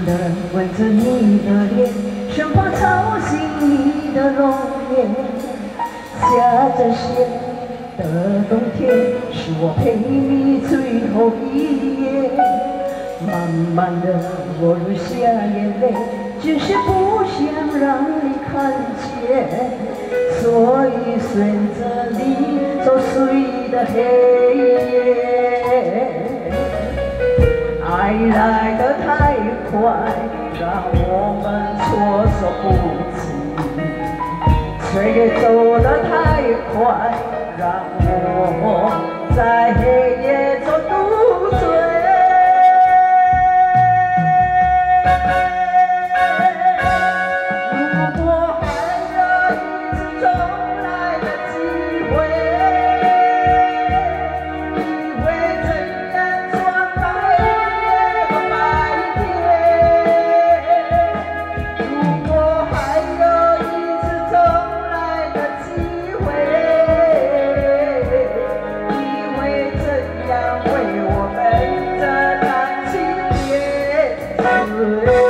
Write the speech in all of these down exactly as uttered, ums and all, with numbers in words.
地吻着你的脸，生怕吵醒你的容颜。下着雪的冬天，是我陪你最后一夜。慢慢的，我流下眼泪，只是不想让你看见，所以选择你走碎的黑夜。爱来得太快，让我们措手不及；岁月走得太快，让我在黑夜中度醉。如果还有一次重来的机会，你会怎样装白夜和白天？如果还有一次重来的机会，你会怎样为我们这段情点缀？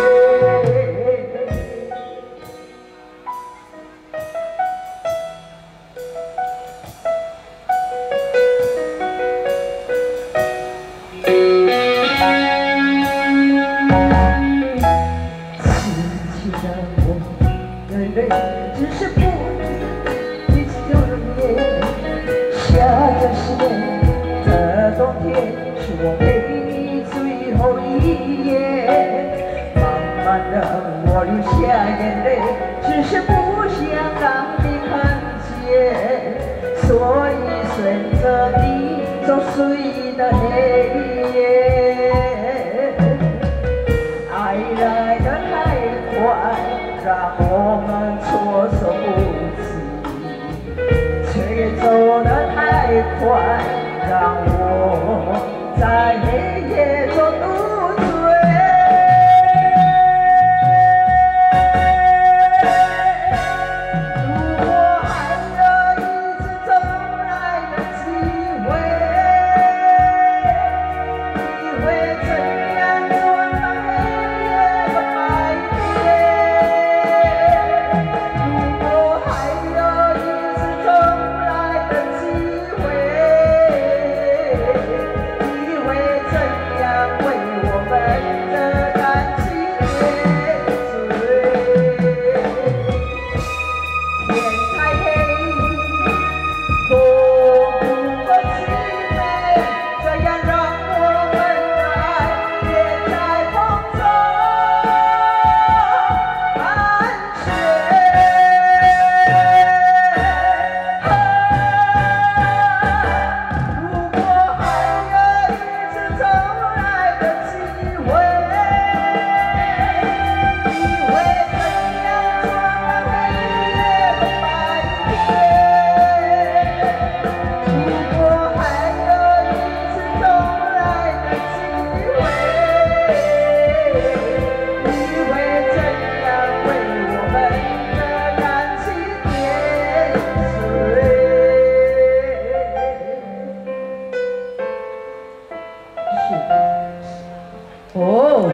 只是不一起就容颜，下着雪的冬天，是我陪你最后一夜。慢慢的，我流下眼泪，只是不想让你看见，所以选择你走碎的黑夜。